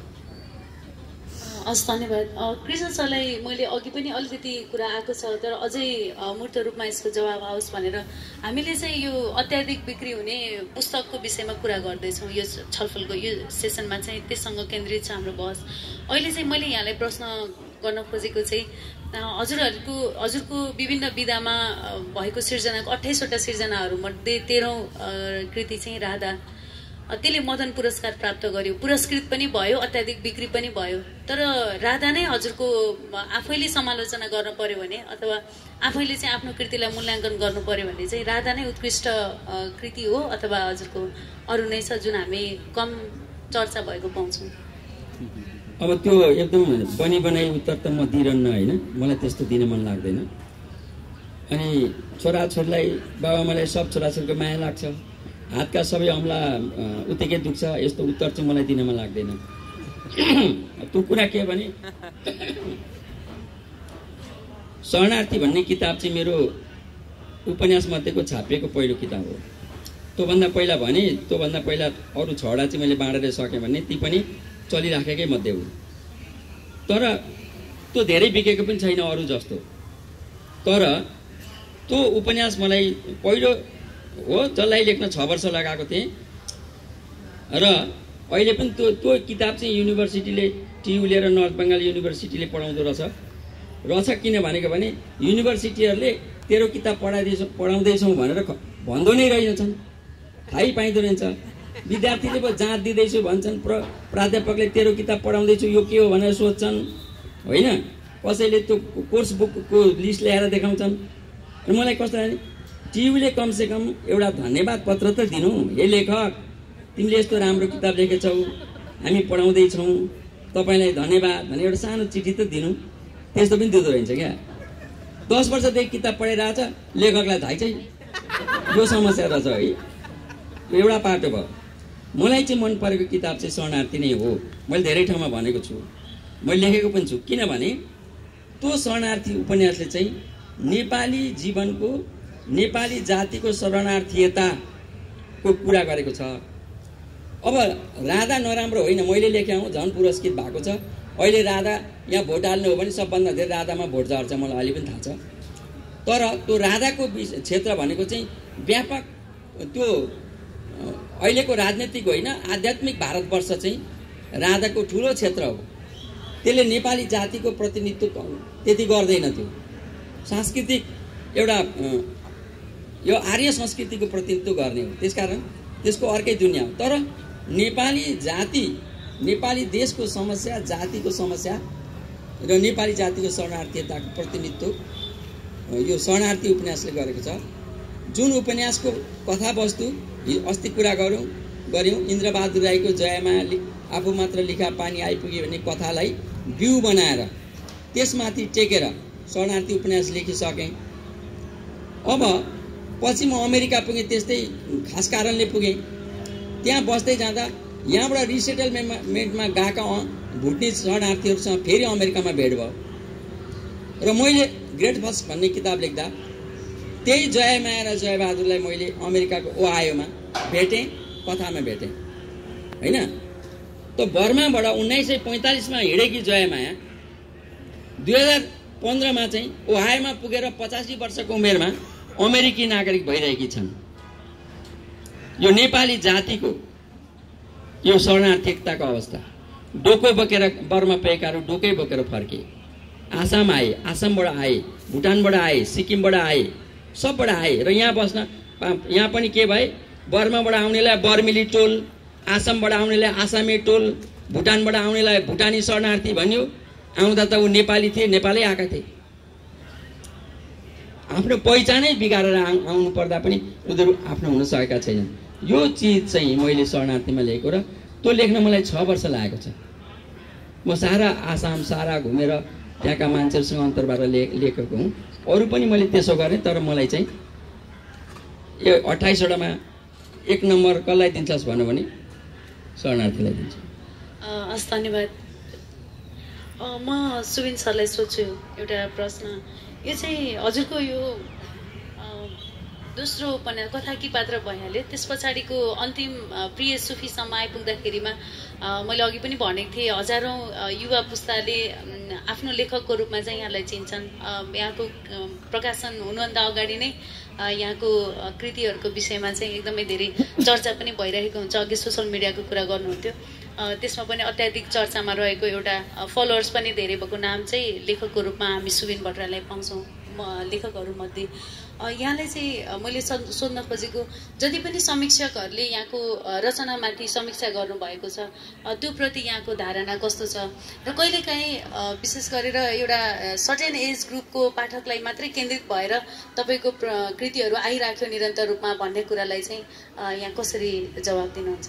हस्, धन्यवाद। कृष्ण सरलाई मैले अघि पनि अलिकति कुरा आएको छ, तर अझै मूर्त रूपमा यसको जवाब आओस् भनेर हामीले चाहिँ यो अत्याधिक बिक्री हुने पुस्तकको विषयमा कुरा गर्दैछौँ। यो छलफलको यो सेसनमा चाहिँ त्यससँग केन्द्रित छ हाम्रो बहस। अहिले चाहिँ मैले यहाँलाई प्रश्न गर्न खोजेको चाहिँ हजुरहरूको हजुरको विभिन्न विधामा भएको सिर्जनाको अट्ठाइसवटा सिर्जनाहरूमध्ये तेह्रौँ कृति चाहिँ राधा, त्यसले मदन पुरस्कार प्राप्त गर्यो, पुरस्कृत पनि भयो, अत्याधिक बिक्री पनि भयो। तर राधा नै हजुरको आफैले समालोचना गर्न पर्यो भने अथवा आफैले चाहिँ आफ्नो कृतिलाई मूल्याङ्कन गर्नु पर्यो भने चाहिँ राधा नै उत्कृष्ट कृति हो अथवा हजुरको अरू नै छ जुन हामी कम चर्चा भएको पाउँछौँ? अब त्यो एकदम बनी बनाई उत्तर त म दिइरहन्न, होइन, मलाई त्यस्तो दिन मन लाग्दैन। अनि छोराछोरीलाई बाबाआमालाई सब छोराछोरीको माया लाग्छ, हातका सबै अम्ला उत्तिकै दुख्छ, यस्तो उत्तर चाहिँ मलाई दिन मन लाग्दैन। त्यो कुरा के भने शरणार्थी भन्ने किताब चाहिँ मेरो उपन्यास मध्येको छापिएको पहिलो किताब हो। त्योभन्दा पहिला भने त्योभन्दा पहिला अरू छवटा चाहिँ मैले बाँडेर सकेँ भने ती पनि चलिराखेकै मध्ये हो। तर त्यो धेरै बिकेको पनि छैन अरू जस्तो। तर त्यो उपन्यास मलाई पहिलो हो, जसलाई लेख्न छ वर्ष लगाएको थिएँ र अहिले पनि त्यो त्यो किताब चाहिँ युनिभर्सिटीले टियु लिएर नर्थ बङ्गाल युनिभर्सिटीले पढाउँदो रहेछ रहेछ किन भनेको भने युनिभर्सिटीहरूले तेरो किताब पढाइदिएछौँ पढाउँदैछौँ भनेर भन्दो नै रहेछन्, थाहै पाइँदो रहेछ। विद्यार्थीले पो जाँच दिँदैछु भन्छन्, प्र प्राध्यापकले तेरो किताब पढाउँदैछु यो के हो भनेर सोध्छन् होइन। कसैले त्यो कोर्स बुकको लिस्ट ल्याएर देखाउँछन्। अनि मलाई कस्तो लाग्यो, टियुले कमसेकम एउटा धन्यवाद पत्र त दिनु, हे लेखक तिमीले यस्तो राम्रो किताब लेखेछौ, हामी पढाउँदैछौँ, तपाईँलाई धन्यवाद भने एउटा सानो चिठी त दिनु। त्यस्तो पनि दिँदो रहेछ क्या। दस वर्षदेखि किताब पढिरहेछ, लेखकलाई थाहै छैन। यो समस्या रहेछ है। एउटा पाटो भयो। मलाई चाहिँ मन परेको किताब चाहिँ शरणार्थी नै हो। मैले धेरै ठाउँमा भनेको छु, मैले लेखेको पनि छु। किनभने त्यो शरणार्थी उपन्यासले चाहिँ नेपाली जीवनको, नेपाली जातिको शरणार्थीयताको कुरा गरेको छ। अब राधा नराम्रो होइन, मैले लेखे हौँ झन् पुरस्कृत भएको छ। अहिले राधा यहाँ भोट हाल्नु हो भने सबभन्दा धेरै राधामा भोट झर्छ, मलाई अहिले पनि थाहा छ। तर त्यो राधाको क्षेत्र भनेको चाहिँ व्यापक, त्यो अहिलेको राजनीतिक होइन, आध्यात्मिक भारतवर्ष चाहिँ राधाको ठुलो क्षेत्र हो। त्यसले नेपाली जातिको प्रतिनिधित्व त्यति गर्दैन। त्यो सांस्कृतिक एउटा यो आर्य संस्कृतिको प्रतिनिधित्व गर्ने हो। त्यसकारण त्यसको अर्कै दुनियाँ हो। तर नेपाली जाति, नेपाली देशको समस्या, जातिको समस्या र नेपाली जातिको शरणार्थीयताको प्रतिनिधित्व यो शरणार्थी उपन्यासले गरेको छ। जुन उपन्यासको कथावस्तु अस्ति कुरा गरौँ गऱ्यौँ इन्द्रबहादुर राईको जयमाया आफू मात्र लिखा पानी आइपुग्यो भन्ने कथालाई बिउ बनाएर त्यसमाथि टेकेर शरणार्थी उपन्यास लेखिसकेँ। अब पछि म अमेरिका पुगेँ, त्यस्तै खास कारणले पुगेँ। त्यहाँ बस्दै जाँदा यहाँबाट रिसेटलमेन्टमा गएका भुट्ने शरणार्थीहरूसँग फेरि अमेरिकामा भेट भयो र मैले ग्रेट फर्स्ट भन्ने किताब लेख्दा त्यही जयमाया र जयबहादुरलाई मैले अमेरिकाको ओहायोमा भेटेँ, कथामा भेटेँ होइन। त बर्माबाट उन्नाइस सय पैँतालिसमा हिँडेकी जयमाया दुई हजार पन्ध्रमा चाहिँ ओहायोमा पुगेर पचासी वर्षको उमेरमा अमेरिकी नागरिक भइरहेकी छन्। यो नेपाली जातिको यो शरणार्थीताको अवस्था। डोको बोकेर बर्मा पुगेकाहरू डोकै बोकेर फर्के, आसाम आए, आसामबाट आए, भुटानबाट आए, सिक्किमबाट आए, सबबाट आए र यहाँ बस्न यहाँ पनि के भए, बर्माबाट आउनेलाई बर्मिली टोल, आसामबाट आउनेलाई आसामी टोल, भुटानबाट आउनेलाई भुटानी शरणार्थी भन्यो। आउँदा त ऊ नेपाली थिए, नेपालै आएका थिए। आफ्नो पहिचानै बिगारेर आउनु पर्दा पनि उनीहरू आफ्नो हुन सकेका छैनन्। यो चिज चाहिँ मैले शरणार्थीमा लेखेको र त्यो लेख्न मलाई छ वर्ष लागेको छ। म सारा आसाम सारा घुमेर त्यहाँका मान्छेहरूसँग अन्तर्वार्ता ले लेखेको हुँ। अरू पनि मैले त्यसो गरेँ। तर मलाई चाहिँ यो अट्ठाइसवटामा एक नम्बर कसलाई दिन्छस् भन्यो भने शरणार्थीलाई दिन्छु। हस्, धन्यवाद। म सुबिन सरलाई सोध्छु एउटा प्रश्न। यो चाहिँ हजुरको यो दोस्रो उपन्यास कथा कि पात्र भइहाल्यो, त्यस पछाडिको अन्तिम प्रिय सुफीसम्म आइपुग्दाखेरिमा मैले अघि पनि भनेको थिएँ, हजारौँ युवा पुस्ताले आफ्नो लेखकको रूपमा चाहिँ यहाँलाई चिन्छन्। यहाँको प्रकाशन हुनुभन्दा अगाडि नै यहाँको कृतिहरूको विषयमा चाहिँ एकदमै धेरै चर्चा पनि भइरहेको हुन्छ। अघि सोसल मिडियाको कुरा गर्नुहुन्थ्यो, त्यसमा पनि अत्याधिक चर्चामा रहेको एउटा फलोवर्स पनि धेरै भएको नाम चाहिँ लेखकको रूपमा हामी सुबिन भट्टराईलाई पाउँछौँ लेखकहरूमध्ये। यहाँलाई चाहिँ मैले सोध्न खोजेको, जति पनि समीक्षकहरूले यहाँको रचनामाथि समीक्षा गर्नुभएको छ, त्यो प्रति यहाँको धारणा कस्तो छ र कहिलेकाहीँ विशेष गरेर एउटा सर्टेन एज ग्रुपको पाठकलाई मात्रै केन्द्रित भएर तपाईँको कृतिहरू आइराख्यो निरन्तर रूपमा भन्ने कुरालाई चाहिँ यहाँ कसरी जवाब दिनुहुन्छ?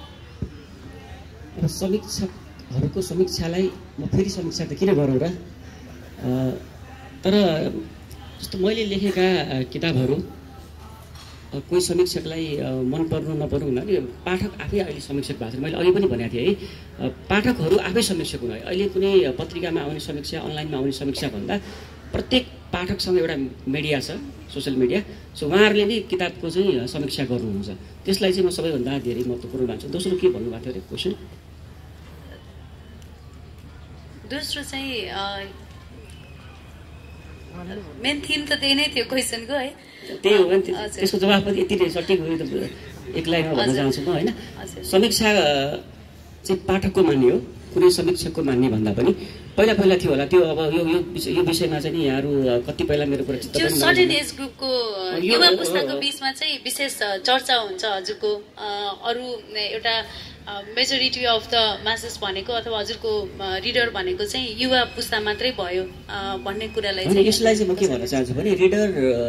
समीक्षकहरूको समीक्षालाई म फेरि समीक्षा त किन गरौँ र? तर जस्तो मैले लेखेका किताबहरू कोही समीक्षकलाई मन पर्नु नपर्नु हुनाले पाठक आफै अहिले समीक्षक भएको छ। मैले अघि पनि भनेको थिएँ है, पाठकहरू आफै समीक्षक हुनु। अहिले कुनै पत्रिकामा आउने समीक्षा, अनलाइनमा आउने समीक्षा भन्दा प्रत्येक पाठकसँग एउटा मिडिया छ, सोसियल मिडिया। सो उहाँहरूले नै किताबको चाहिँ समीक्षा गर्नुहुन्छ। त्यसलाई चाहिँ म सबैभन्दा धेरै महत्त्वपूर्ण मान्छु। दोस्रो के भन्नुभएको थियो अरे क्वेसन? दोस्रो चाहिँ मेन थिम त त्यही नै थियो क्वेसनको है। त्यही हो नि, त्यसको जवाफ पनि यति नै सठिक हो। एक लाइनमा भन्न चाहन्छु म होइन। समीक्षा चाहिँ पाठकको मान्ने हो, कुनै समीक्षकको मान्ने भन्दा पनि पहिला पहिला थियो होला त्यो अब यो यो यो विषयमा चाहिँ नि यहाँहरू कति पहिला मेरो कुरा त्यो सर्टेन एज ग्रुपको युवा पुस्ताको बिचमा चाहिँ विशेष चर्चा हुन्छ हजुरको अरू एउटा मेजोरिटी अफ द मासेस भनेको अथवा हजुरको रिडर भनेको चाहिँ युवा पुस्ता मात्रै भयो भन्ने कुरालाई चाहिँ यसलाई चाहिँ म के भन्न चाहन्छु भने रिडर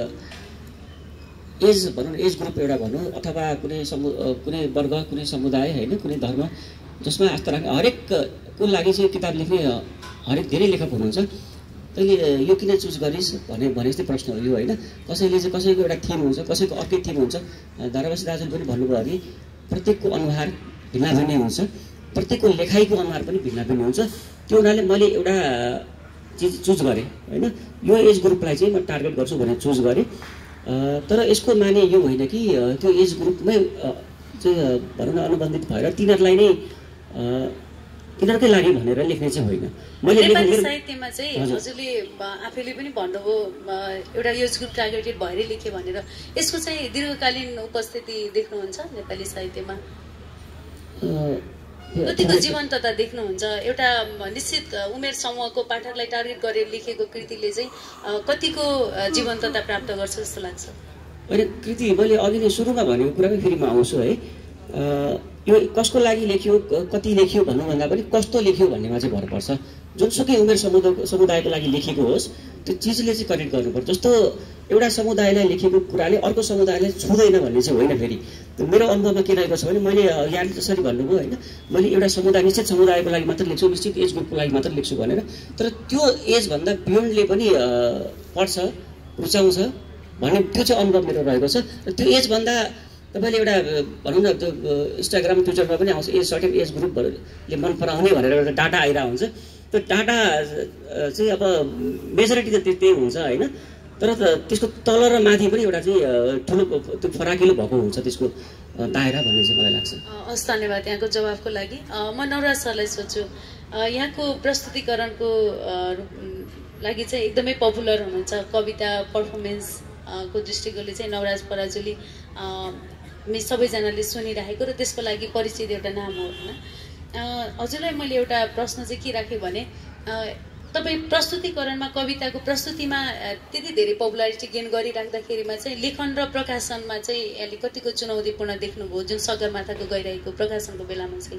एज भनौँ न एज ग्रुप एउटा भनौँ अथवा कुनै समु कुनै वर्ग कुनै समुदाय होइन कुनै धर्म जसमा आस्था राख्ने हरेकको लागि चाहिँ किताब लेख्ने हरेक धेरै लेखक हुनुहुन्छ तैँले यो किन चुज गरिस् भने भने जस्तै प्रश्न हो यो होइन कसैले चाहिँ कसैको एउटा थिम हुन्छ कसैको अर्कै थिम हुन्छ धारावासी दाजुले पनि भन्नुभयो अघि प्रत्येकको अनुहार भिन्न भिन्नै हुन्छ प्रत्येकको लेखाइको अनुहार पनि भिन्न भिन्नै हुन्छ त्यो हुनाले मैले एउटा चिज चुज गरेँ होइन यो एज ग्रुपलाई चाहिँ म टार्गेट गर्छु भनेर चुज गरेँ तर यसको माने यो होइन कि त्यो एज ग्रुपमै चाहिँ भनौँ न अनुबन्धित भएर तिनीहरूलाई नै तिनीहरूकै लागि भनेर लेख्ने चाहिँ होइन मैले नेपाली साहित्यमा चाहिँ हजुरले आफैले पनि भन्नुभयो एउटा एज ग्रुप टार्गेटेड भएरै लेखेँ भनेर यसको चाहिँ दीर्घकालीन उपस्थिति देख्नुहुन्छ नेपाली साहित्यमा कतिको जीवन्तता देख्नुहुन्छ एउटा निश्चित उमेर समूहको पाठकलाई टार्गेट गरेर लेखेको कृतिले चाहिँ कतिको जीवन्तता प्राप्त गर्छ जस्तो लाग्छ होइन कृति मैले अघि नै सुरुमा भनेको कुरामै फेरि म आउँछु है यो कसको लागि लेख्यो कति लेख्यो भन्नुभन्दा पनि कस्तो लेख्यो भन्नेमा चाहिँ भर पर्छ जुनसुकै उमेर समुदाय समुदायको लागि लेखेको होस् त्यो चिजले चाहिँ कनेक्ट गर्नुपर्छ जस्तो एउटा समुदायलाई लेखेको कुराले अर्को समुदायलाई छुँदैन भन्ने चाहिँ होइन फेरि मेरो अनुभवमा के रहेको छ भने मैले यहाँले जसरी भन्नुभयो होइन मैले एउटा समुदाय निश्चित समुदायको लागि मात्र लेख्छु निश्चित एज ग्रुपको लागि मात्र लेख्छु भनेर तर त्यो एजभन्दा बियोन्डले पनि पढ्छ रुचाउँछ भन्ने त्यो चाहिँ अनुभव मेरो रहेको छ र त्यो एजभन्दा तपाईँले एउटा भनौँ न त्यो इन्स्टाग्राम ट्विटरमा पनि आउँछ एज सर्टेन एज ग्रुपहरूले मन पराउने भनेर एउटा डाटा आइरहेको हुन्छ त्यो डाटा चाहिँ अब मेजोरिटी त त्यही हुन्छ होइन तर त्यसको तल र माथि पनि एउटा चाहिँ ठुलो त्यो फराकिलो भएको हुन्छ त्यसको दायरा भन्ने चाहिँ मलाई लाग्छ। हस् धन्यवाद यहाँको जवाफको लागि। म नवराज सरलाई सोध्छु यहाँको प्रस्तुतिकरणको लागि चाहिँ एकदमै पपुलर हुनुहुन्छ कविता पर्फर्मेन्स को दृष्टिकोणले चाहिँ नवराज पराजुली हामी सबैजनाले सुनिरहेको र त्यसको लागि परिचित एउटा नाम हो होइन। हजुरलाई मैले एउटा प्रश्न चाहिँ के राखेँ भने तपाईँ प्रस्तुतिकरणमा कविताको प्रस्तुतिमा त्यति धेरै पपुलारिटी गेन गरिराख्दाखेरिमा चाहिँ लेखन र प्रकाशनमा चाहिँ यसले कतिको चुनौतीपूर्ण देख्नुभयो जुन सगरमाथाको गइरहेको प्रकाशनको बेलामा चाहिँ?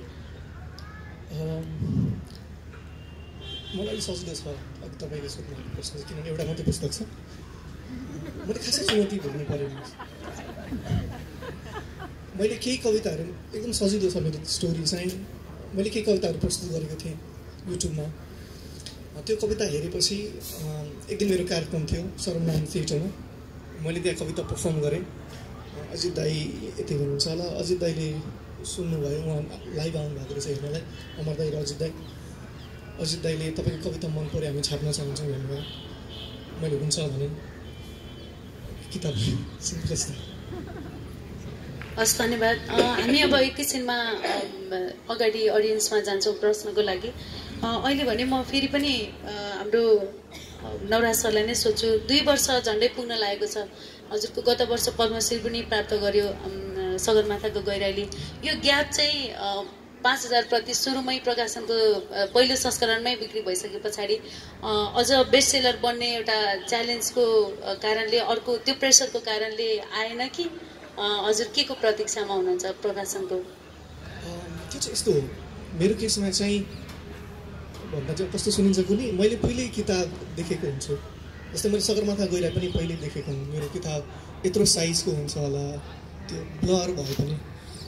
मलाई सजिलो छ तपाईँले सोध्नु प्रश्न किनभने एउटा मात्रै पुस्तक छ मैले खासै चुनौती भोग्नु परेन। मैले केही कविताहरू एकदम सजिलो छ मेरो स्टोरी चाहिँ मैले केही कविताहरू प्रस्तुत गरेको थिएँ युट्युबमा त्यो कविता हेरेपछि एक दिन मेरो कार्यक्रम थियो सरमनारायण थिएटरमा मैले त्यहाँ कविता पर्फर्म गरेँ। अजित दाई यति हुनुहुन्छ होला अजित दाईले सुन्नुभयो उहाँ लाइभ आउनुभएको रहेछ हेर्नलाई अमर दाई र अजित दाई अजित दाईले तपाईँको कविता मन पऱ्यो हामी छाप्न चाहन्छौँ भन्नुभयो। मैले हुन्छ भने किताब हस् धन्यवाद। हामी अब एकैछिनमा अगाडि अडियन्समा जान्छौँ प्रश्नको लागि। अहिले भने म फेरि पनि हाम्रो नवराज सरलाई नै सोध्छु दुई वर्ष झन्डै पुग्न लागेको छ हजुरको गत वर्ष पद्मश्री पनि प्राप्त गर्यो सगरमाथाको गैराईले यो ग्याप चाहिँ पाँच हजार प्रति सुरुमै प्रकाशनको पहिलो संस्करणमै बिक्री भइसके पछाडि अझ बेस्ट सेलर बन्ने एउटा च्यालेन्जको कारणले अर्को त्यो प्रेसरको कारणले आएन कि हजुर के को प्रतीक्षामा हुनुहुन्छ प्रकाशनको? त्यो चाहिँ यस्तो हो मेरो केसमा चाहिँ भन्दा चाहिँ कस्तो सुनिन्छ कुनै मैले पहिल्यै किताब देखेको हुन्छु जस्तै मैले सगरमाथा गइरहेको पनि पहिल्यै देखेको हुँ मेरो किताब यत्रो साइजको हुन्छ होला त्यो ब्लर भए पनि